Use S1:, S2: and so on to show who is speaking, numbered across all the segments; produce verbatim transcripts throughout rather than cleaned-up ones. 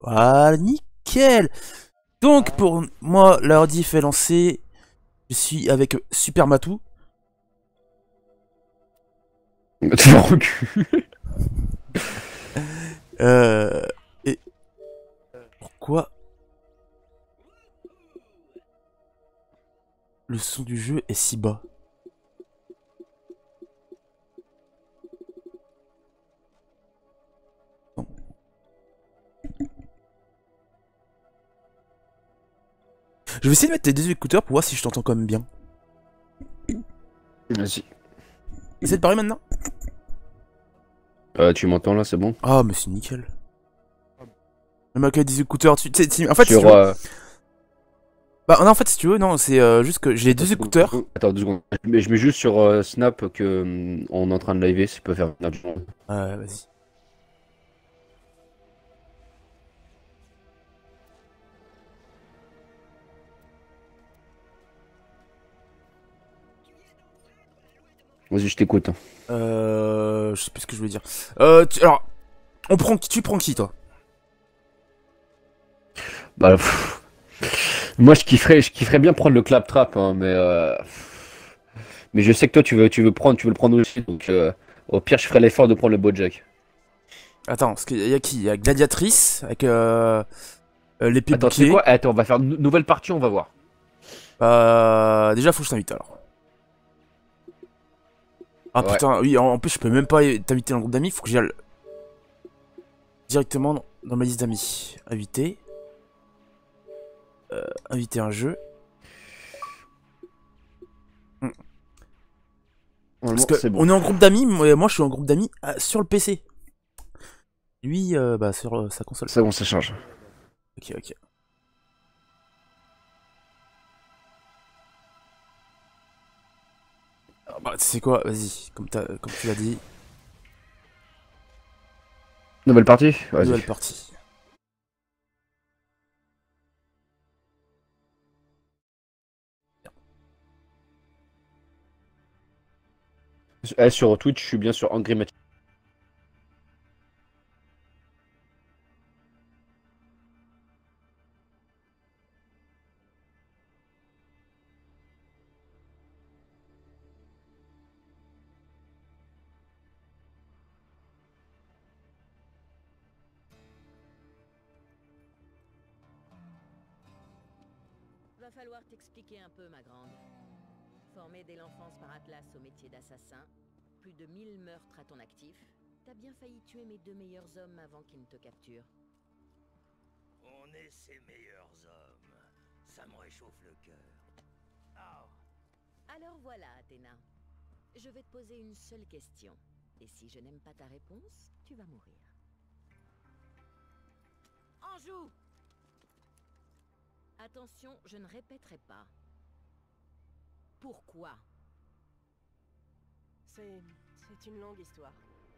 S1: Voilà, nickel. Donc pour moi, l'ordi fait lancer. Je suis avec Super Matou.
S2: Tu vas recul.
S1: Euh, et pourquoi le son du jeu est si bas? Non. Je vais essayer de mettre tes deux écouteurs pour voir si je t'entends quand même bien.
S2: Vas-y.
S1: Essaye de parler maintenant.
S2: Euh, tu m'entends là, c'est bon?
S1: Ah, mais c'est nickel. Même avec des écouteurs, tu sais, en fait, si tu
S2: Sur.
S1: veux.
S2: Euh...
S1: Bah, non, en fait, si tu veux, non, c'est euh, juste que j'ai les
S2: Attends,
S1: deux
S2: seconde,
S1: écouteurs.
S2: seconde. Attends, deux secondes. Mais je mets juste sur euh, Snap que hum, on est en train de liver, si tu peux faire une autre chose.
S1: Ouais, vas-y.
S2: Vas-y, je t'écoute.
S1: Euh. Je sais plus ce que je voulais dire. Euh. Tu, alors, on prend qui? Tu prends qui, toi?
S2: Bah, pff. Moi, je kifferais, je kifferais bien prendre le claptrap, hein, mais euh... mais je sais que toi, tu veux, tu veux prendre, tu veux le prendre aussi, donc euh, au pire, je ferai l'effort de prendre le Bojack.
S1: Attends, parce qu'il y a qui? Il y a Gladiatrice avec euh, euh, l'épée
S2: Attends, tu sais
S1: bouclée.
S2: quoi? Attends, on va faire une nouvelle partie, on va voir.
S1: Euh. Déjà, faut que je t'invite alors. Ah
S2: Ouais.
S1: putain, oui, en, en plus, je peux même pas t'inviter dans le groupe d'amis. Faut que j'y aille directement dans, dans ma liste d'amis. Inviter. Euh, inviter un jeu. Hmm. Parce
S2: Normalement,
S1: que
S2: c'est bon.
S1: on est en groupe d'amis, moi, moi je suis en groupe d'amis euh, sur le P C. Lui, euh, bah sur euh, sa console.
S2: C'est bon, ça charge.
S1: Ok, ok. Ah, bah, tu sais quoi, vas-y, comme, comme tu l'as dit,
S2: Nouvelle partie? Vas-y.
S1: nouvelle partie.
S2: Eh, sur Twitch, je suis bien sur Angry Match.
S3: Va falloir t'expliquer un peu, ma grande. Formée dès l'enfance par Atlas au métier d'assassin, plus de mille meurtres à ton actif, t'as bien failli tuer mes deux meilleurs hommes avant qu'ils ne te capturent.
S4: On est ses meilleurs hommes. Ça me réchauffe le cœur. Oh.
S3: Alors voilà, Athéna. Je vais te poser une seule question. Et si je n'aime pas ta réponse, tu vas mourir. Anjou! Attention, je ne répéterai pas. Pourquoi?
S5: C'est... c'est une longue histoire.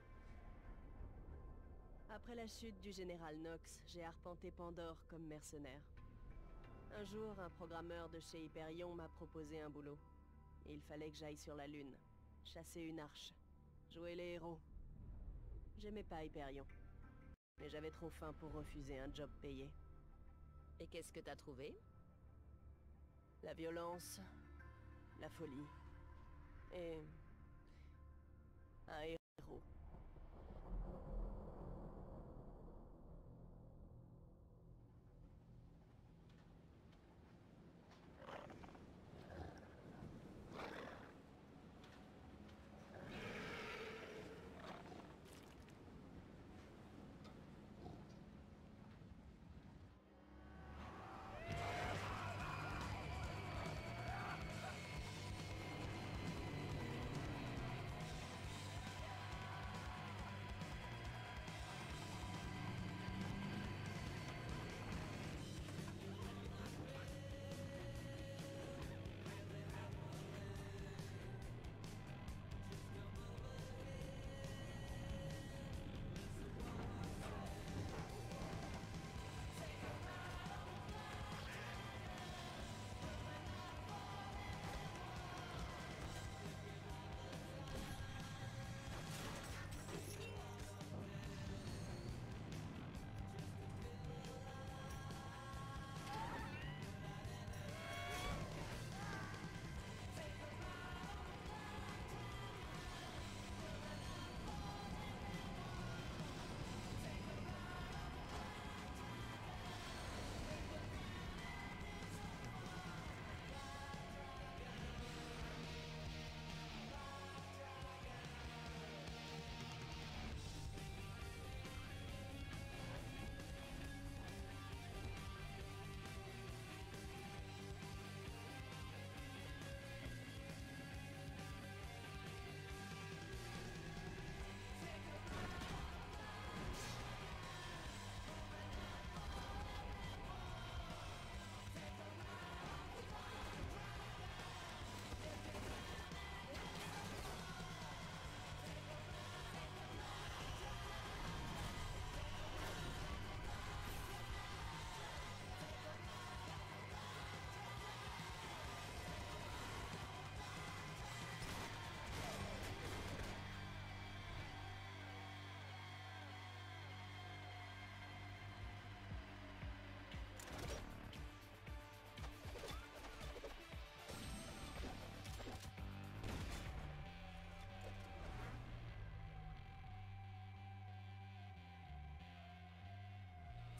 S5: Après la chute du général Nox, j'ai arpenté Pandore comme mercenaire. Un jour, un programmeur de chez Hyperion m'a proposé un boulot. Il fallait que j'aille sur la Lune, chasser une arche, jouer les héros. J'aimais pas Hyperion, mais j'avais trop faim pour refuser un job payé.
S3: Et qu'est-ce que t'as trouvé?
S5: La violence, la folie, et... un héros.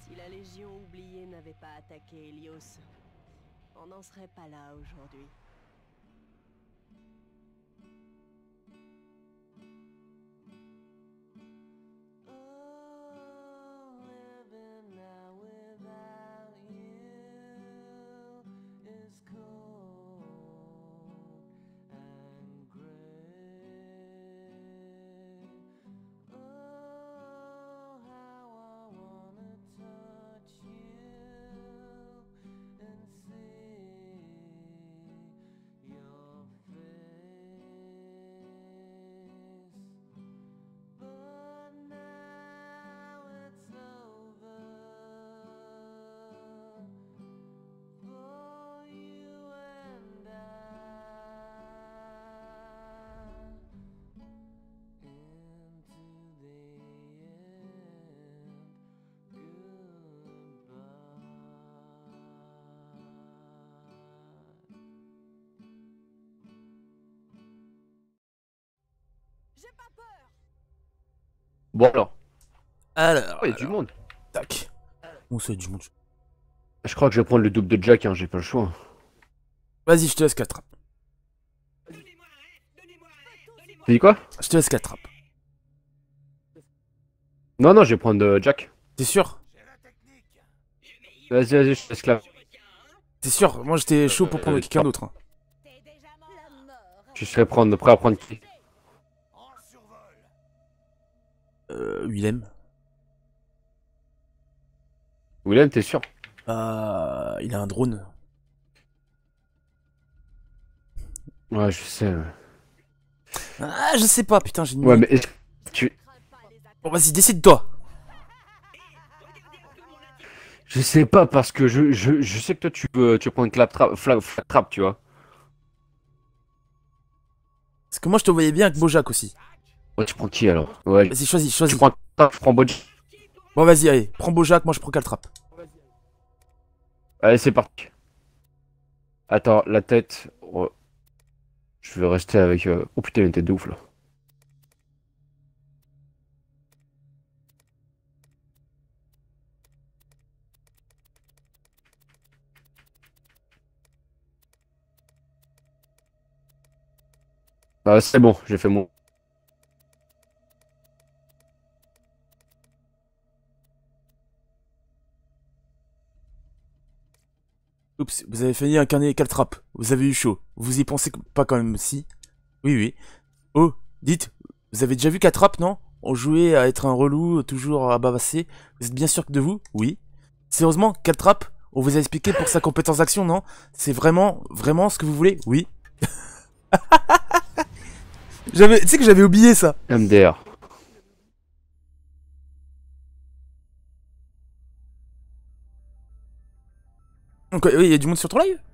S5: Si la Légion oubliée n'avait pas attaqué Helios, on n'en serait pas là aujourd'hui. J'ai pas peur.
S2: Bon alors.
S1: Alors,
S2: Oh, il y a du
S1: alors,
S2: monde.
S1: tac. Où c'est du monde?
S2: Je crois que je vais prendre le double de Jack, hein, j'ai pas le choix.
S1: Vas-y, je te laisse quatre.
S2: Tu dis quoi?
S1: Je te laisse quatre.
S2: Non, non, je vais prendre euh, Jack.
S1: T'es sûr?
S2: Vas-y, vas-y, je te laisse clap.
S1: T'es sûr? Moi j'étais chaud pour prendre
S2: Euh,
S1: quelqu'un d'autre. hein.
S2: Je serai prendre, prêt à prendre qui?
S1: Euh, Willem.
S2: Willem, t'es sûr?
S1: Euh, il a un drone.
S2: Ouais, je sais. Ouais,
S1: Ah, je sais pas, putain, j'ai une
S2: ouais
S1: idée.
S2: mais est-ce que tu...
S1: Bon, vas-y, décide-toi.
S2: Je sais pas, parce que je, je, je sais que toi, tu veux, tu veux prendre clap trap, flag, flag trap, tu vois.
S1: Parce que moi je te voyais bien avec Bojack aussi.
S2: Ouais, tu prends qui alors? Ouais,
S1: Vas-y, choisis,
S2: tu
S1: choisis.
S2: prends trap, je prends Bojack.
S1: Bon, vas-y, allez, prends Bojack, moi je prends Caltrap.
S2: Allez, c'est parti. Attends, la tête... oh. Je vais rester avec... euh, oh putain, une tête de ouf, là. Ah, c'est bon, j'ai fait mon...
S1: Oups, vous avez failli incarner Caltrap. Vous avez eu chaud. Vous y pensez pas quand même, si? Oui, oui. Oh, dites, vous avez déjà vu Caltrap, non? On jouait à être un relou, toujours à bavasser. Vous êtes bien sûr que de vous? Oui. Sérieusement, Caltrap, on vous a expliqué pour sa compétence d'action, non? C'est vraiment, vraiment ce que vous voulez? Oui. J'avais, tu sais que j'avais oublié ça.
S2: M D R.
S1: Donc, oui, il y a du monde sur ton live?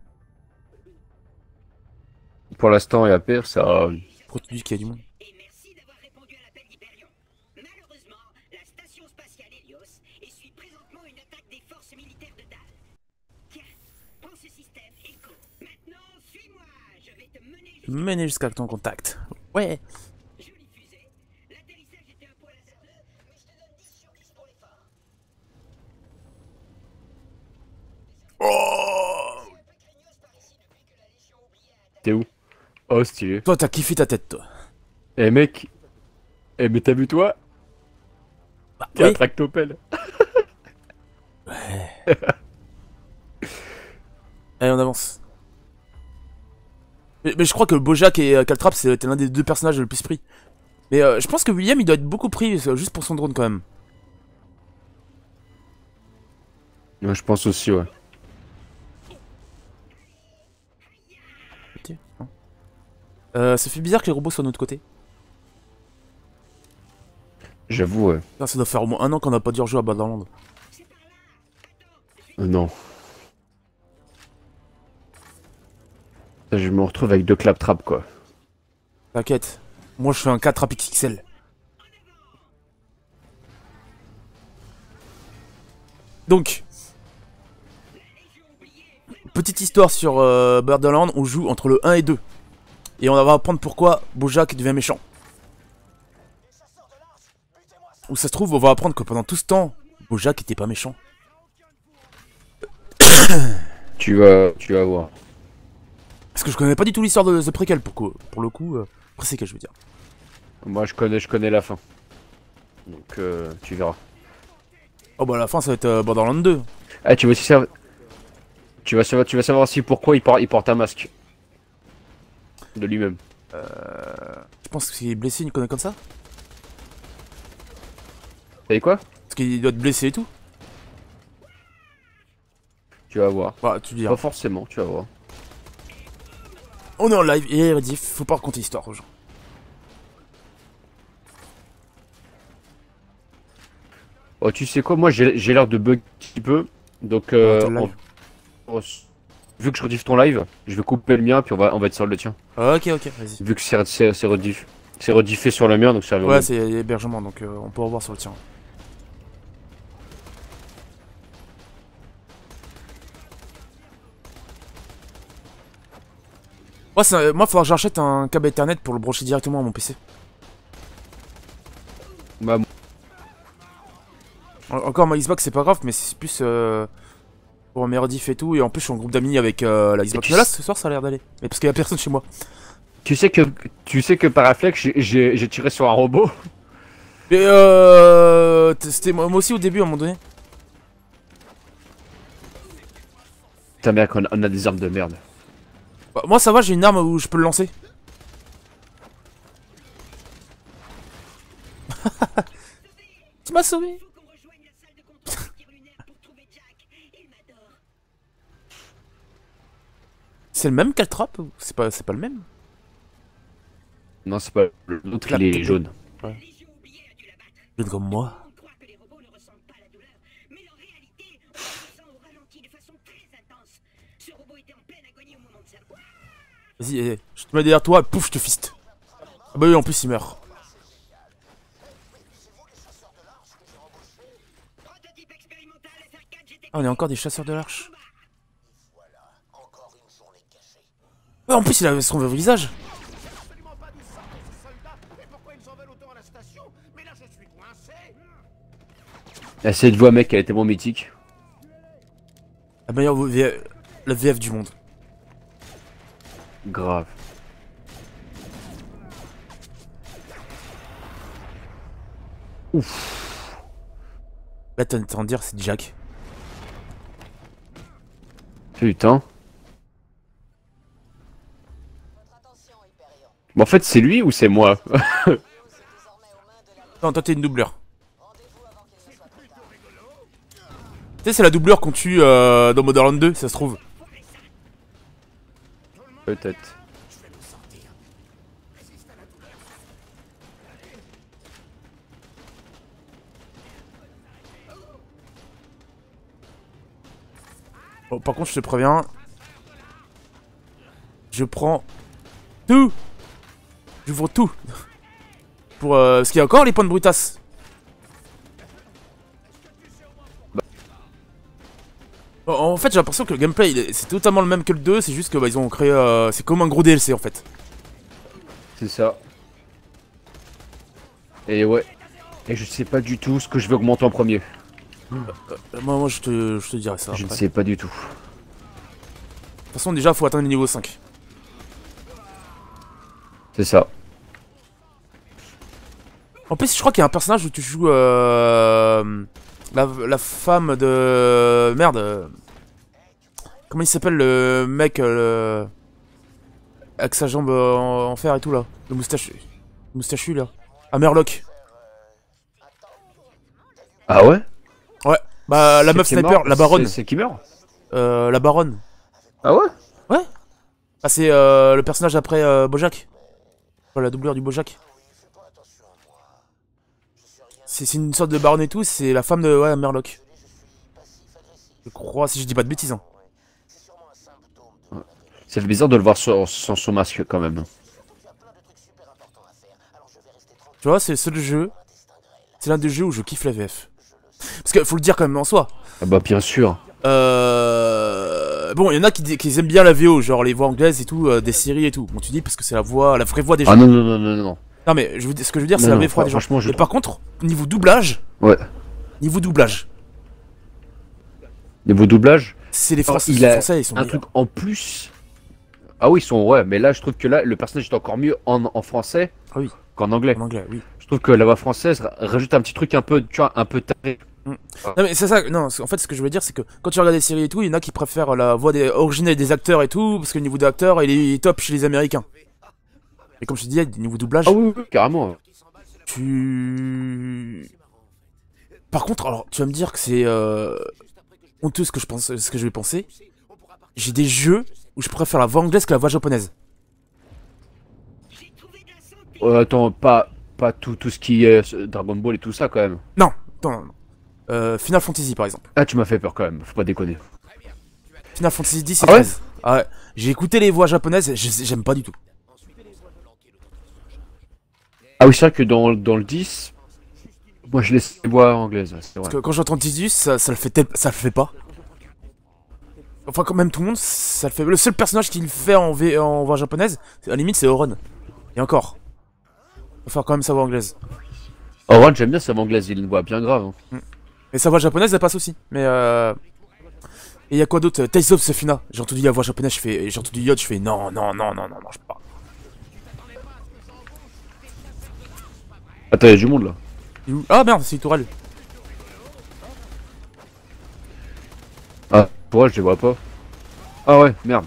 S2: Pour l'instant, il y a pire, ça...
S1: Pourquoi tu dis qu'il y a du monde?
S6: Et merci d'avoir répondu à l'appel d'Hyperion. Malheureusement, la station spatiale Helios essuie présentement une attaque des forces militaires de Dal. Tiens, prends ce système Echo. Maintenant, suis-moi. Je vais te mener jusqu'à...
S1: Menez jusqu'à ton contact. Ouais.
S6: Jolie fusée. L'atterrissage était un poil hasardeux, mais je te donne dix sur dix pour l'effort.
S1: Oh.
S6: C'est un peu craignos par ici depuis que la Légion oubliée a attaqué.
S2: T'es où? Oh, stylé.
S1: Toi, t'as kiffé ta tête, toi.
S2: Eh mec... Eh mais t'as vu toi?
S1: Bah,
S2: T'es un
S1: oui.
S2: tractopelle.
S1: Ouais. Allez, on avance. Mais, mais je crois que Bojack et euh, Caltrap, c'était l'un des deux personnages le plus pris. Mais euh, je pense que William, il doit être beaucoup pris, euh, juste pour son drone, quand même.
S2: Ouais, je pense aussi, ouais.
S1: Euh, ça fait bizarre que les robots soient de notre côté.
S2: J'avoue, ouais.
S1: Putain, ça doit faire au moins un an qu'on n'a pas dû rejouer à Borderlands.
S2: Euh, non. Là, je me retrouve avec deux claptraps, quoi.
S1: T'inquiète. Moi, je fais un quatre X X L. Donc, petite histoire sur euh, Borderlands, on joue entre le un et deux. Et on va apprendre pourquoi Bojack devient méchant. Ou ça se trouve, on va apprendre que pendant tout ce temps, Bojack était pas méchant.
S2: Tu vas, tu vas voir.
S1: Parce que je connais pas du tout l'histoire de The Prequel, pour, co- pour le coup. Euh, Prequel, je veux dire.
S2: Moi, je connais, je connais la fin. Donc, euh, tu verras.
S1: Oh bah à la fin, ça va être euh, Borderlands deux.
S2: Ah, tu vas aussi savoir. Tu vas savoir, tu vas savoir aussi pourquoi il porte, il porte un masque. De lui-même.
S1: Euh... Je pense qu'il est blessé, une connerie comme ça.
S2: T'as dit quoi?
S1: Parce qu'il doit être blessé et tout.
S2: Tu vas voir.
S1: Bah, tu dis.
S2: Pas forcément, tu vas voir.
S1: On est en live et rediff, faut pas raconter l'histoire aux gens.
S2: Oh, tu sais quoi? Moi, j'ai j'ai l'air de bug un petit peu. Donc, euh,
S1: Ah, t'as le live.
S2: on- on- vu que je rediff ton live, je vais couper le mien, puis on va, on va être sur le tien.
S1: Ok, ok, vas-y.
S2: Vu que c'est c'est- c'est rediff. C'est rediffé sur le mien, donc ça revient au
S1: Ouais,
S2: même.
S1: c'est hébergement, donc euh, on peut revoir sur le tien. Moi, ça, moi, faudra que j'achète un câble Ethernet pour le brancher directement à mon P C.
S2: Bah,
S1: En- Encore ma Xbox, c'est pas grave, mais c'est plus euh, pour mes rediff et tout. Et en plus, je suis en groupe d'amis avec euh, la Xbox.
S2: tu
S1: Mais là,
S2: sais-
S1: ce soir, ça a l'air d'aller. Mais parce qu'il y a personne chez moi.
S2: tu sais que, tu sais que par réflexe, j'ai- j'ai j'ai tiré sur un robot.
S1: Mais euh. C'était moi moi aussi au début, à un moment donné.
S2: Putain, mec, on a, on a des armes de merde.
S1: Bah, moi, ça va, j'ai une arme où je peux le lancer. Tu m'as sauvé.
S6: Faut qu'on rejoigne la salle de contrôle du tir lunaire pour trouver Jack. Il m'adore.
S1: C'est le même Caltrap ou c'est pas, c'est pas le même?
S2: Non, c'est pas. L'autre,
S1: Clap,
S2: il est
S1: clap.
S2: jaune.
S6: La Légion oubliée a dû l'abattre.
S1: Jeune comme moi.
S6: On croit que les robots ne ressentent pas la douleur, mais en réalité, on le ressent au ralenti de façon très intense. Ce robot était en pleine agonie au moment de sa mort.
S1: Vas-y, eh, je te mets derrière toi, pouf, je te fiste. Ah bah oui, en plus il meurt.
S6: Prototype expérimental F R quatre G T.
S1: Ah, on est encore des chasseurs de l'arche. Ouais, en plus il avait son vrai visage.
S4: Absolument pas d'où sortent ces soldats et pourquoi ils en veulent autant à la station. Mais là, je suis coincé.
S2: Ah, cette voix, mec, elle est tellement mythique.
S1: La meilleure V F, la V F du monde.
S2: Grave. Ouf.
S1: Là, t'es en train de dire c'est Jack.
S2: Putain. Mais en fait, c'est lui ou c'est moi?
S1: Non, toi t'es une doubleur. Tu sais, c'est la doubleur qu'on tue euh, dans Borderlands deux, ça se trouve.
S2: Peut-être.
S1: Bon, par contre, je te préviens. Je prends tout. J'ouvre tout. Pour euh, parce qu'il y a encore les points de brutasse. Bon, en fait, j'ai l'impression que le gameplay, il est- c'est totalement le même que le deux. C'est juste que bah, ils ont créé. Euh, c'est comme un gros D L C en fait.
S2: C'est ça. Et ouais. Et je sais pas du tout ce que je vais augmenter en premier.
S1: Euh, moi, moi, je te, je te dirai ça.
S2: Je ne
S1: après.
S2: sais pas du tout.
S1: De toute façon, déjà, faut atteindre le niveau cinq.
S2: C'est ça.
S1: En plus, je crois qu'il y a un personnage où tu joues euh, la, la femme de... Merde. euh, Comment il s'appelle le mec euh, le... avec sa jambe en, en fer et tout là. Le moustachu. Le moustachu là. Ah, Murloc.
S2: Ah ouais?
S1: Ouais. Bah, la
S2: C'est
S1: meuf
S2: qui est
S1: sniper,
S2: mort
S1: la baronne.
S2: C'est c'est qui meurt?
S1: Euh, la baronne.
S2: Ah ouais?
S1: Ouais. Ah, c'est euh, le personnage après euh, Bojack. Enfin, la doubleur du Bojack. C'est c'est une sorte de baronne et tout, c'est la femme de ouais, Murloc. Je crois, si je dis pas de bêtises. Hein.
S2: Ça fait bizarre de le voir sans, sans son masque quand même.
S1: Tu vois, c'est le seul jeu. C'est l'un des jeux où je kiffe la V F. Parce qu'il faut le dire quand même en soi.
S2: Ah bah bien sûr.
S1: Euh... Bon, il y en a qui, qui aiment bien la V O, genre les voix anglaises et tout, euh, des séries et tout. Bon, tu dis parce que c'est la voix, la vraie voix des gens.
S2: Ah non non non non non.
S1: Non mais je veux dire- ce que je veux dire, c'est
S2: Non,
S1: la
S2: non,
S1: vraie voix des gens.
S2: franchement, je
S1: Et
S2: trouve-
S1: par contre, niveau doublage,
S2: Ouais.
S1: niveau doublage,
S2: Niveau doublage,
S1: C'est les Français,
S2: il
S1: les
S2: a
S1: Français, ils sont
S2: un
S1: meilleurs.
S2: truc en plus. Ah oui, ils sont ouais, mais là je trouve que là le personnage est encore mieux en, en français
S1: Ah oui,
S2: qu'en anglais.
S1: en anglais, oui.
S2: Je trouve que la voix française ra- rajoute un petit truc un peu, tu vois, un peu taré.
S1: Non mais c'est ça, non, en fait ce que je veux dire c'est que quand tu regardes des séries et tout, il y en a qui préfèrent la voix des, originelle des acteurs et tout, parce que le niveau d'acteur il est top chez les Américains. Et comme je te disais, niveau doublage,
S2: Ah oui, oui, carrément.
S1: tu... Par contre, alors tu vas me dire que c'est euh, honteux ce que je pense, ce que je vais penser. J'ai des jeux où je préfère la voix anglaise que la voix japonaise.
S2: Euh, attends, pas, pas tout, tout ce qui est euh, Dragon Ball et tout ça quand même.
S1: Non, non, non. Euh, Final Fantasy par exemple.
S2: Ah, tu m'as fait peur quand même, faut pas déconner.
S1: Final Fantasy dix et
S2: Ah ouais
S1: treize. Ah ouais. J'ai écouté les voix japonaises, j'ai- j'aime pas du tout.
S2: Ah oui, c'est vrai que dans, dans le dix, moi je laisse les voix anglaises, c'est vrai.
S1: Parce que quand j'entends Tidus, ça, ça le fait tel- ça le fait pas. Enfin, quand même tout le monde, ça le fait. Le seul personnage qui le fait en, v... en voix japonaise, à la limite, c'est Oron. Et encore. Faut faire quand même sa voix anglaise.
S2: Orange, j'aime bien sa voix anglaise, il a une voix bien grave. Hein.
S1: Et sa voix japonaise, elle passe aussi. Mais euh. Et y a quoi d'autre? Tales of Sefina. J'ai entendu la voix japonaise, je fais. J'ai entendu Yod, je fais non, non, non, non, non, non, je peux pas.
S2: Attends, y'a du monde là.
S1: Il est où? Ah merde, c'est Tourelle.
S2: Ah, pour elle, je les vois pas. Ah ouais, merde.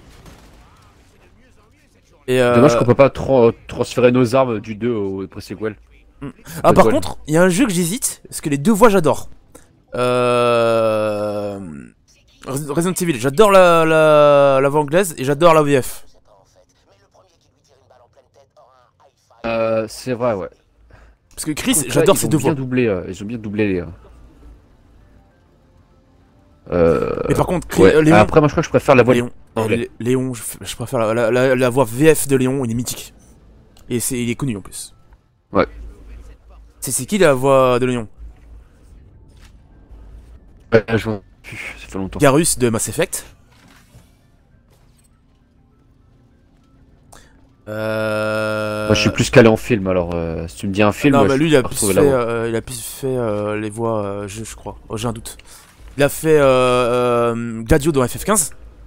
S1: Et euh...
S2: Dommage qu'on peut pas tra- transférer nos armes du deux au pré-sequel.
S1: Ah, par
S2: Sequel.
S1: contre, il y a un jeu que j'hésite, parce que les deux voix j'adore. Euh. Resident Evil, j'adore la, la, la voix anglaise et j'adore la V F.
S2: Euh, c'est vrai, ouais.
S1: Parce que Chris,
S2: Donc là,
S1: j'adore
S2: ils
S1: ces
S2: ont
S1: deux
S2: bien
S1: voix.
S2: doublé, euh, ils ont bien doublé les. euh, Euh...
S1: Mais par contre, Chris,
S2: ouais.
S1: euh, Léon,
S2: Après, moi je crois que je préfère la voix
S1: Léon,
S2: anglais.
S1: Lé- Léon, je, je préfère la, la, la, la voix V F de Léon, il est mythique. Et c'est, il est connu en plus.
S2: Ouais.
S1: C'est, c'est qui la voix de Léon?
S2: Ouais, je vois plus, ça fait longtemps.
S1: Garrus de Mass Effect. Euh...
S2: Moi je suis plus calé en film, alors euh, si tu me dis un film,
S1: Non,
S2: ouais,
S1: bah
S2: je
S1: lui il a
S2: peux
S1: plus
S2: retrouver
S1: fait,
S2: la voix.
S1: euh, il a plus fait euh, les voix, euh, je, je crois. Oh, j'ai un doute. Il a fait euh, euh, Gladio dans F F quinze.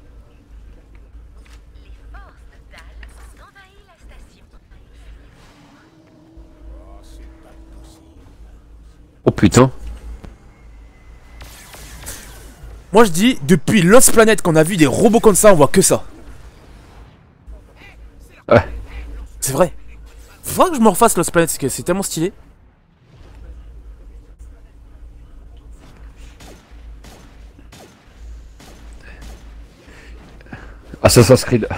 S2: Oh putain.
S1: Moi je dis, depuis Lost Planet qu'on a vu des robots comme ça, on voit que ça.
S2: Ouais.
S1: C'est vrai. Faudra que je me refasse Lost Planet parce que c'est tellement stylé.
S2: Assassin's Creed.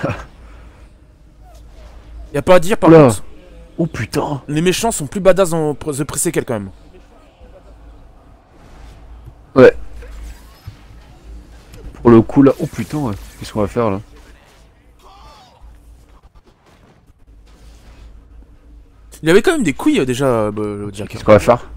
S1: Y'a pas à dire par
S2: Oula.
S1: contre.
S2: Oh putain.
S1: Les méchants sont plus badass dans The Pre-Sequel quand même.
S2: Ouais. Pour le coup là, oh putain, ouais. Qu'est-ce qu'on va faire là?
S1: Il avait quand même des couilles euh, déjà, euh, bah, Jack.
S2: Qu'est-ce qu'on va faire?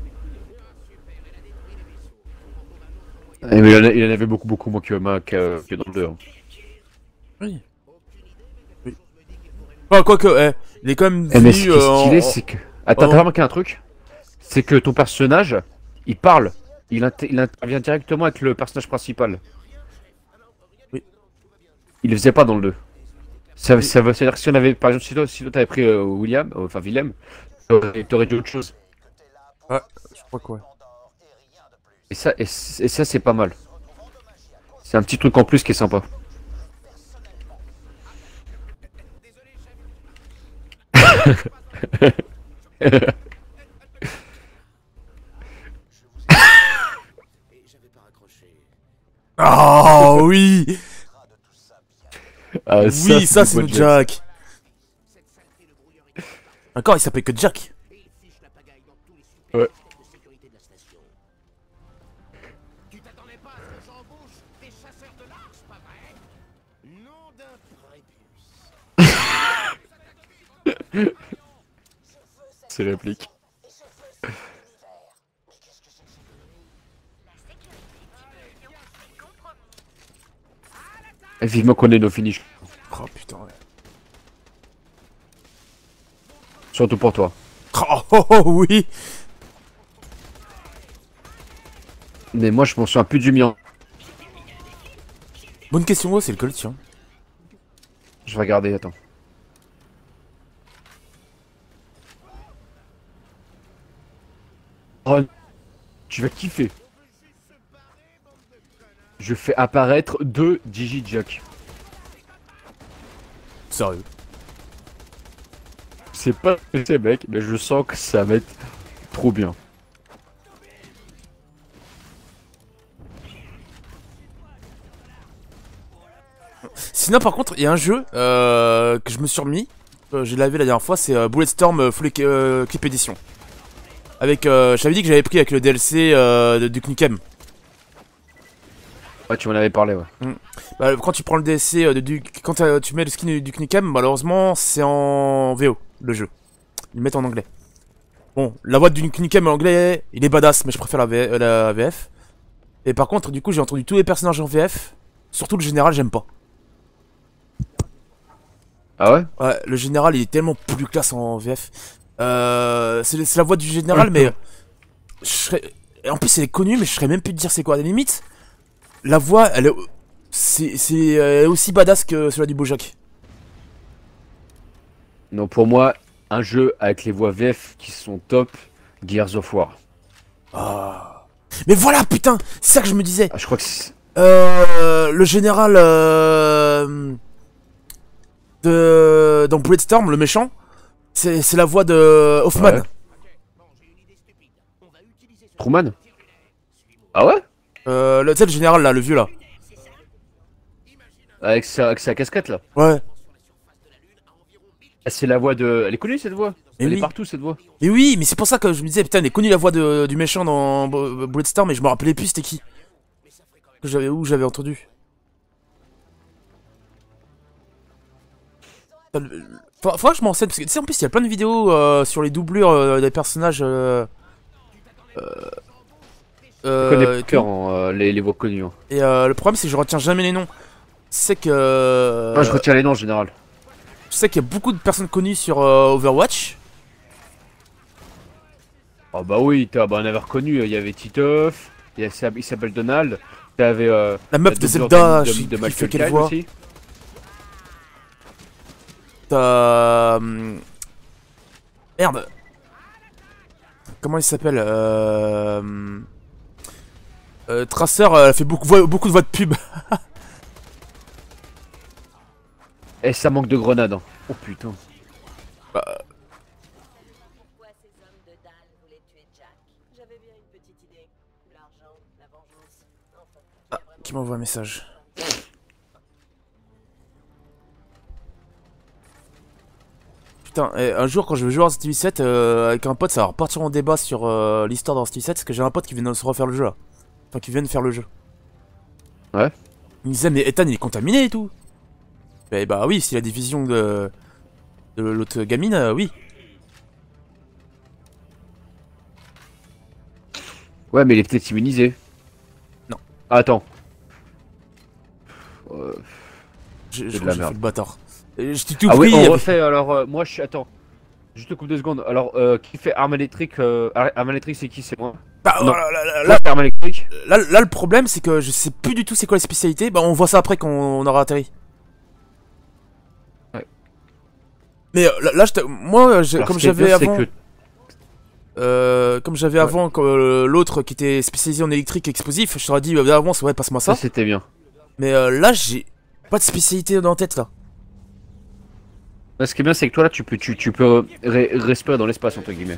S2: Eh, mais il en, a- il en avait beaucoup beaucoup moins que, ma- que, que dans le deux. Hein.
S1: Oui. Oui. Enfin, quoique, eh, il est quand même
S2: Eh, mais ce
S1: venu,
S2: qui est
S1: euh, en-
S2: stylé, c'est que. Attends,
S1: en-
S2: t'as remarqué un truc? C'est que ton personnage, il parle. Il, inter- il intervient directement avec le personnage principal.
S1: Oui.
S2: Il le faisait pas dans le deux. Ça, ça veut ça veut dire que si on avait, par exemple, si toi, si toi t'avais pris euh, William, euh, enfin Willem, t'aurais t'aurais dit autre chose.
S1: Ouais, je crois que ouais.
S2: Et ça, et, c- et ça c'est pas mal. C'est un petit truc en plus qui est sympa.
S1: Ah oui.
S2: Ah,
S1: Oui, ça c'est
S2: du
S1: notre
S2: bon
S1: Jack. Encore, il s'appelle que Jack.
S2: Ouais. C'est réplique. Et vivement qu'on ait nos finishes.
S1: Oh putain, ouais.
S2: Surtout pour toi.
S1: Oh, oh, oh, oui.
S2: Mais moi je m'en souviens plus du mien.
S1: Bonne question, oh, c'est lequel, tiens.
S2: Je vais regarder, attends. Oh, tu vas kiffer. Je fais apparaître deux Digijack.
S1: Sérieux.
S2: C'est pas ces mecs, mais je sens que ça va être trop bien.
S1: Sinon, par contre, il y a un jeu euh, que je me suis remis. Euh, J'ai lavé la dernière fois, c'est euh, Bulletstorm euh, Full euh, Clip Edition. Avec, euh, j'avais dit que j'avais pris avec le D L C euh, de Duke Nukem.
S2: Ouais, tu m'en avais parlé, ouais.
S1: Mm. Bah, quand tu prends le D L C euh, de Duke, quand euh, tu mets le skin de Duke Nukem, malheureusement, c'est en V O le jeu. Ils le mettent en anglais. Bon, la voix de Duke Nukem en anglais, il est badass, mais je préfère la, v euh, la V F. Et par contre, du coup, j'ai entendu tous les personnages en V F. Surtout le général, j'aime pas.
S2: Ah ouais?
S1: Ouais, le général, il est tellement plus classe en V F. Euh, c'est la voix du général, mais je serais... En plus, elle est connue, mais je serais même plus de dire c'est quoi. À la limite, la voix, elle est, c'est, c'est euh, aussi badass que celle du Bojack.
S2: Non, pour moi, un jeu avec les voix V F qui sont top, Gears of War.
S1: Ah. Mais voilà, putain, c'est ça que je me disais.
S2: Ah, je crois que c'est...
S1: Euh, le général euh, de dans Bulletstorm, le méchant, c'est la voix de Hoffman.
S2: Ouais. Truman? Ah ouais?
S1: Euh, le, tu sais, le général là, le vieux là.
S2: Avec sa, avec sa casquette là.
S1: Ouais.
S2: Ah, c'est la voix de... Elle est connue cette voix?
S1: Et
S2: Elle
S1: oui.
S2: est partout cette voix.
S1: Et oui, mais c'est pour ça que je me disais, putain, elle est connue la voix de, du méchant dans Bulletstorm, mais je me rappelais plus c'était qui. Que j'avais où j'avais entendu. Faudra, faudra que je m'en renseigne parce que tu sais en plus il y a plein de vidéos euh, sur les doublures euh, des personnages. Euh, euh,
S2: Je connais
S1: euh,
S2: par cœur hein, euh, les, les voix connues. Hein.
S1: Et euh, le problème c'est que je retiens jamais les noms. C'est que. Euh,
S2: Non, je retiens les noms en général.
S1: Je sais qu'il y a beaucoup de personnes connues sur euh, Overwatch.
S2: Oh bah oui, t'as bah, on avait reconnu, il y avait Titeuf, il, y a, il s'appelle Donald, t'avais euh,
S1: La meuf
S2: la
S1: de
S2: doublure
S1: Zelda,
S2: de,
S1: je
S2: de,
S1: sais
S2: de
S1: qui
S2: Michael
S1: fait quelle
S2: Caine
S1: voix.
S2: aussi.
S1: T'as. hum, Merde. Comment il s'appelle euh... hum, euh, Tracer, elle fait beaucoup, voix- beaucoup de voix de pub.
S2: Et ça manque de grenades. Hein. Oh putain.
S1: Bah,
S5: Pourquoi ces hommes de dalle voulaient tuer Jack? J'avais bien une petite idée. L'argent, la vengeance. Enfin,
S1: ah, qui m'envoie un message. Putain, et un jour quand je vais jouer à Stevie sept euh, avec un pote, ça va repartir en débat sur euh, l'histoire dans Stevie sept parce que j'ai un pote qui vient de se refaire le jeu là. Enfin, qui vient de faire le jeu.
S2: Ouais.
S1: Il me disait, mais Ethan il est contaminé et tout. Eh bah oui, s'il a des visions de, de l'autre gamine, euh, oui.
S2: Ouais, mais il est peut-être immunisé.
S1: Non.
S2: Ah, attends. Euh...
S1: Je,
S2: C'est
S1: je
S2: de
S1: crois
S2: la
S1: que j'ai
S2: merde.
S1: fait le bâtard. Et je t'ai tout
S2: Ah oui,
S1: pris.
S2: on
S1: avec-
S2: refait alors. euh, moi, je suis. Attends. Juste une couple de secondes. Alors, euh, qui fait arme électrique euh... ar- Arme électrique, c'est qui? C'est moi.
S1: Bah,
S2: Non.
S1: là, là, là,
S2: Toi,
S1: là,
S2: c'est arme électrique.
S1: là, là, le problème c'est que je sais plus du tout c'est quoi les spécialités. Bah on voit ça après quand on aura atterri.
S2: Ouais.
S1: Mais euh, là, là je t'ai- moi j'ai-
S2: Alors,
S1: comme
S2: ce qui est
S1: j'avais
S2: bien, c'est
S1: avant,
S2: que-
S1: euh, comme j'avais
S2: Ouais.
S1: avant quand, euh, l'autre qui était spécialisé en électrique et explosif, je t'aurais dit bah, d'avance ouais passe-moi
S2: Ça,
S1: ça.
S2: c'était bien.
S1: Mais euh, là j'ai pas de spécialité dans la tête là.
S2: Là, ce qui est bien, c'est que toi, là, tu peux, tu, tu peux re- respirer dans l'espace, entre guillemets.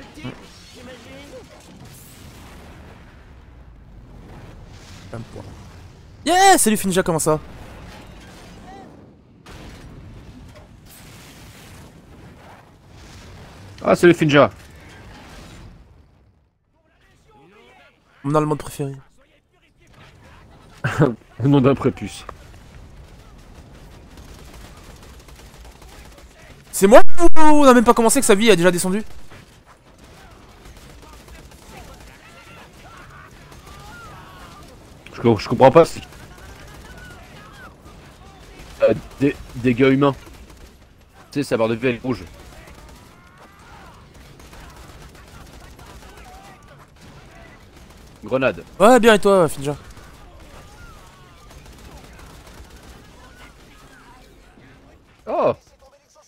S1: Yeah, salut Finja, comment ça?
S2: Ah, c'est le Finja.
S1: On a le mode préféré.
S2: Le nom d'un prépuce.
S1: C'est moi ou on a même pas commencé que sa vie a déjà descendu?
S2: Je, je comprends pas. c'est- Euh, des, des gars humains. Tu sais, sa barre de vie elle est rouge. Grenade.
S1: Ouais, bien et toi Finja?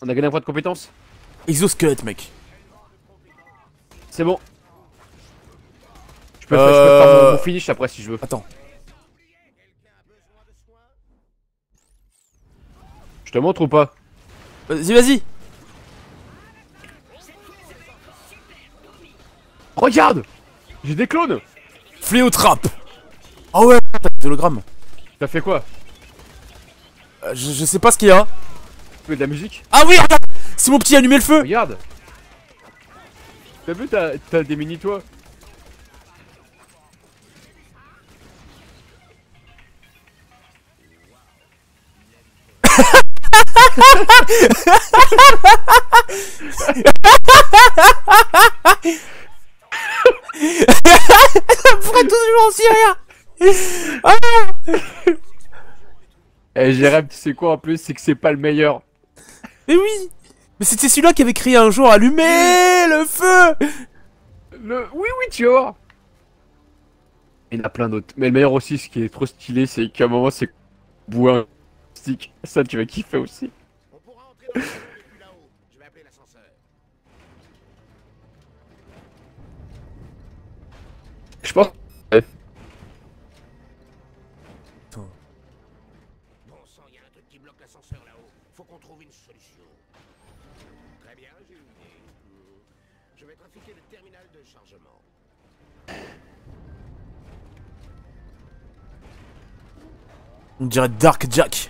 S2: On a gagné un point de compétence.
S1: Exosquelette, mec.
S2: C'est bon. Je peux, faire, je peux faire mon, mon finish après si je veux.
S1: Attends.
S2: Je te montre ou pas?
S1: Vas-y, vas-y.
S2: Regarde! J'ai des clones!
S1: Fléau trappe. Ah ouais, t'as des hologrammes.
S2: T'as fait quoi?
S1: Euh, je, je sais pas ce qu'il y a.
S2: Tu veux de la musique?
S1: Ah oui, regarde. C'est mon petit allumé le feu.
S2: Regarde! T'as vu, t'as des mini-toits?
S1: Pourquoi toujours aussi rien? Ah.
S2: Eh Jérém, tu sais quoi en plus? C'est que c'est pas le meilleur.
S1: Mais oui. Mais c'était celui-là qui avait crié un jour allumer le feu.
S2: Le... Oui, oui, tu vois. Il y en a plein d'autres. Mais le meilleur aussi, ce qui est trop stylé, c'est qu'à un moment, c'est boire un stick. Ça, tu vas kiffer aussi.
S4: On pourra entrer dans le depuis là-haut. Je vais appeler l'ascenseur.
S2: Je pense. Ouais.
S1: Attends.
S4: Bon sang, il y a un truc qui bloque l'ascenseur là-haut. Faut qu'on trouve une solution. Très bien, j'ai une idée. Je vais trafiquer le terminal de chargement.
S1: On dirait Dark Jack.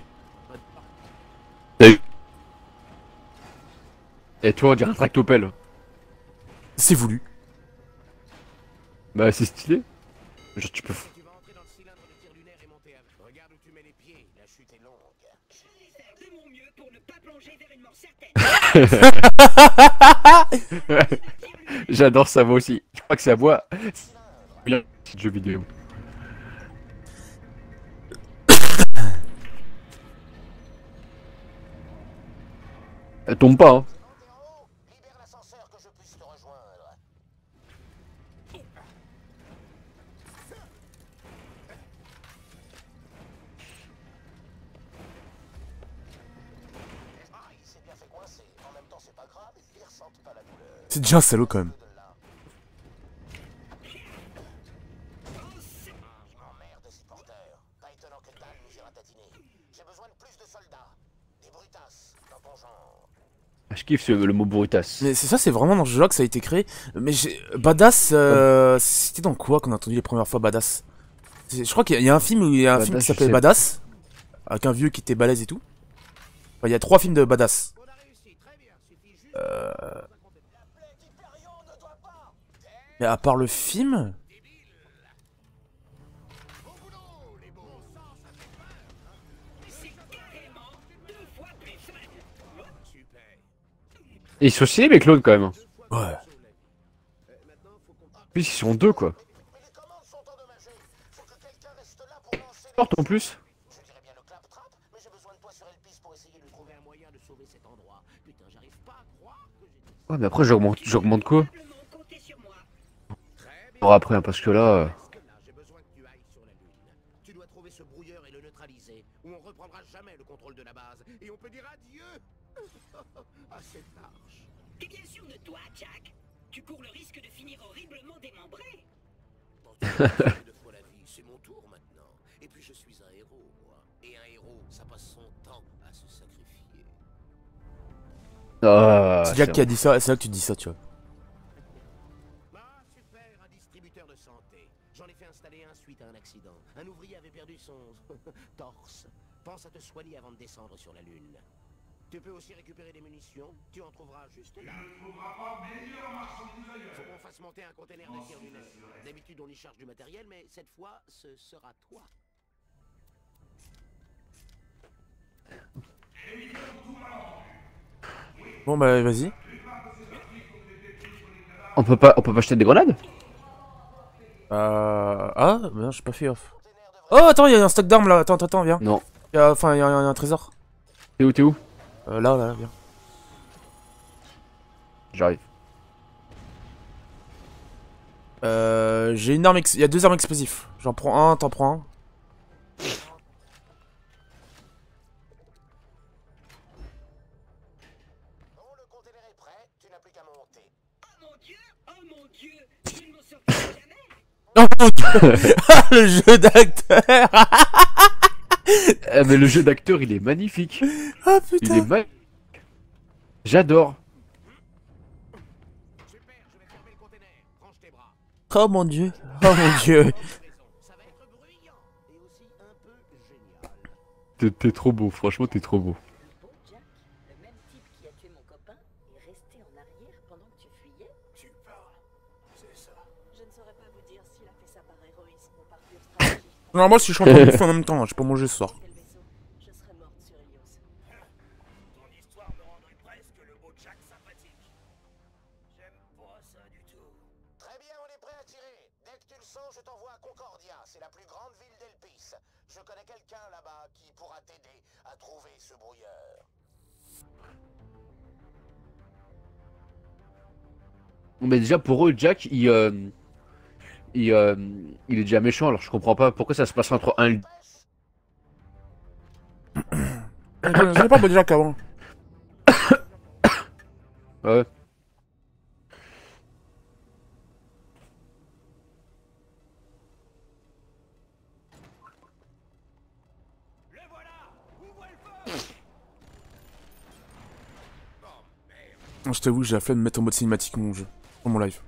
S2: Et toi, on dirait un tractopelle.
S1: C'est voulu.
S2: Bah, c'est stylé. Genre, tu peux.
S4: Tu vas entrer dans le cylindre de tir lunaire et monter avec. Regarde où tu mets les pieds. La chute est longue.
S6: Je vais faire de mon mieux pour ne pas plonger vers une mort certaine.
S2: J'adore sa voix aussi. Je crois que sa voix. Bien, petit jeu vidéo. Elle tombe pas, hein.
S4: Libère l'ascenseur que je puisse te rejoindre. Ah, il s'est bien fait coincer. En même temps, c'est pas grave. Ils ressentent pas la douleur.
S1: C'est déjà un salaud quand même.
S4: Je m'emmerde ces porteurs. Pas étonnant que Tal nous ait ratatiner. J'ai besoin de plus de soldats. Des brutasses, dans ton genre.
S2: Je kiffe le, le mot brutas.
S1: Mais c'est ça, c'est vraiment dans ce jeu-là que ça a été créé. Mais j'ai... Badass, euh... c'était dans quoi qu'on a entendu les premières fois Badass? C'est- Je crois qu'il y a- il y a un film où il y a un
S2: Badass,
S1: film qui
S2: je
S1: s'appelle
S2: sais.
S1: Badass, avec un vieux qui était balèze et tout. Enfin, il y a trois films de Badass.
S4: On a réussi, très bien. Suffit juste.
S1: Euh...
S4: La plaie d'Hyperion ne doit pas.
S1: Mais à part le film,
S4: Au boulot, les beaux sang, ça fait peur.
S6: C'est carrément deux fois plus fun.
S4: Super.
S2: Et ils sont stylés, mes clones, quand même.
S1: ouais.
S2: En plus, ils sont deux, quoi.
S4: Mais les commandes sont endommagées. Faut que quelqu'un reste là pour lancer.
S2: Porte en plus.
S4: Je dirais bien le claptrap, mais j'ai besoin de toi sur Elpis pour essayer de trouver un moyen de sauver cet endroit. Putain, j'arrive pas à croire que j'ai dit
S2: Ouais, mais après, j'augmente j'augmente quoi?
S6: Probablement compter sur moi.
S4: très bien.
S2: Bon, après, hein, parce que là. euh,
S4: Parce que là, j'ai besoin que tu ailles sur la Lune. Tu dois trouver ce brouilleur et le neutraliser, ou on reprendra jamais le contrôle de la base. Et on peut dire adieu à cette marche.
S6: T'es bien sûr de toi, Jack? Tu cours le risque de finir horriblement démembré.
S4: Bon, tu sais, deux fois la vie, c'est mon tour maintenant. Et puis je suis un héros, moi. Et un héros, ça passe son temps à se sacrifier.
S2: Ah,
S1: C'est Jack
S2: c'est
S1: qui a dit ça, c'est là que tu dis ça, tu vois.
S4: Ah, super, un distributeur de santé. J'en ai fait installer un suite à un accident. Un ouvrier avait perdu son torse. Pense à te soigner avant de descendre sur la Lune. Tu peux aussi récupérer des munitions. Tu en trouveras juste là. Faut qu'on fasse monter un conteneur de tir lunaire. D'habitude, on y charge du matériel, mais cette fois, ce sera toi.
S1: Bon bah vas-y.
S2: On peut pas, on peut pas acheter des grenades?
S1: Euh... Ah, mais non, j'ai pas fait off. Oh, attends, il y a un stock d'armes là. Attends, attends, attends, viens.
S2: Non.
S1: Il y a- Enfin, il y, a il y a un trésor.
S2: T'es où, t'es où?
S1: Euh, là, là, viens.
S2: J'arrive.
S1: Euh... J'ai une arme... ex- Il y a deux armes explosives. J'en prends un, t'en prends un. Oh mon dieu. Ah, le jeu d'acteur.
S2: Eh, mais le jeu d'acteur, il est magnifique.
S1: Ah
S2: Il
S1: putain.
S2: est magnifique. J'adore.
S4: Super, je vais fermer le container. Range tes bras.
S1: Oh mon dieu. Oh mon dieu.
S4: Ça va être bruyant et aussi un peu génial.
S2: T'es t'es trop beau, franchement, t'es trop beau.
S3: Beau Jack, le même type qui a tué mon copain, est resté en arrière pendant que tu fuyais.
S4: Tu parles. C'est ça.
S5: Je ne saurais pas vous dire s'il a fait ça par héroïsme ou par pure stratégie.
S1: Non, moi si je suis en train de bouffer en même temps, j'ai pas mangé ce soir.
S5: Quel vaisseau? Je serais morte sur Ilios.
S4: Ton histoire me rendrait presque le beau Jack sympathique. J'aime pas ça du tout. Très bien, on est prêt à tirer. Dès que tu le sens, je t'envoie à Concordia. C'est la plus grande ville d'Elpis. Je connais quelqu'un là-bas qui pourra t'aider à trouver ce brouilleur.
S2: Mais déjà, pour eux, Jack, il, euh, il, euh, il est déjà méchant, alors je comprends pas pourquoi ça se passe entre un.
S1: Je savais pas déjà qu'avant.
S2: Ouais.
S4: Le voilà. Ouvre le feu.
S1: Je t'avoue, j'ai la flemme de mettre en mode cinématique mon jeu. Dans mon live.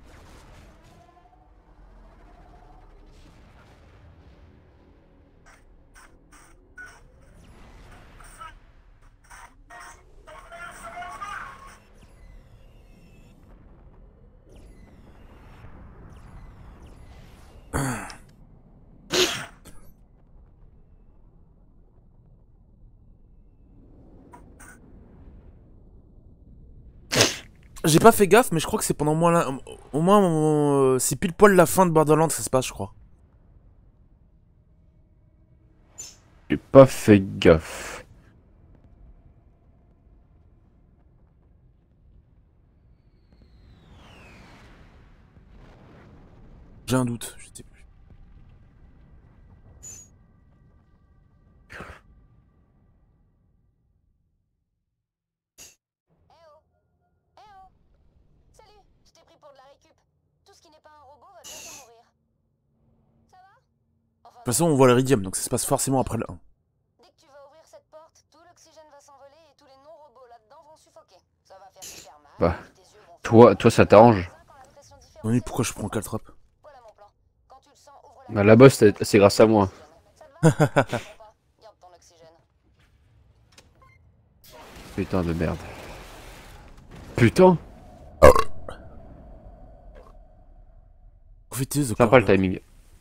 S1: J'ai pas fait gaffe, mais je crois que c'est pendant moins la... au moins euh, c'est pile poil la fin de Borderlands que ça se passe, je crois.
S2: J'ai pas fait gaffe.
S1: J'ai un doute, je sais plus.
S7: Eh oh! Eh oh! Salut! Je t'ai pris pour de la récup. Tout ce qui n'est pas un robot va bientôt mourir. Ça va? Enfin,
S1: De toute façon, on voit l'Iridium, donc ça se passe forcément après le un.
S7: dès que tu vas ouvrir cette porte, tout l'oxygène va s'envoler et tous les non-robots là-dedans vont suffoquer. Ça va faire super mal.
S2: Bah,
S7: et tes yeux vont
S2: Toi, toi, ça t'arrange.
S7: quand la pression
S1: Non mais
S7: différentielle-
S1: pourquoi je prends quatre trappes?
S7: Voilà mon plan. Quand tu le sens, ouvre la
S2: Bah, là-bas, c'est c'est grâce à moi.
S7: Ça te va? Bon pas. Garde ton oxygène.
S2: Putain de merde. Putain,
S1: Profiteuse de
S2: sympa le
S1: quoi,
S2: timing.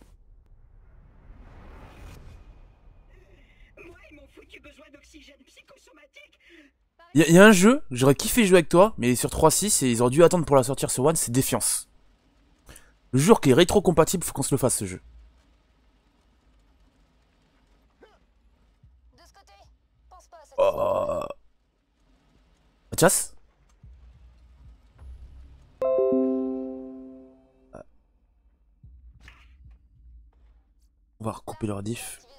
S6: Moi et mon foutu besoin d'oxygène psychosomatique.
S1: Il y, y a un jeu, j'aurais kiffé jouer avec toi, mais il est sur trois six et ils auraient dû attendre pour la sortir sur One, c'est Défiance. Le jour qui est rétro-compatible, faut qu'on se le fasse ce jeu.
S7: De ce côté, pense pas à cette
S1: Oh. Mathias? On va recouper leur diff.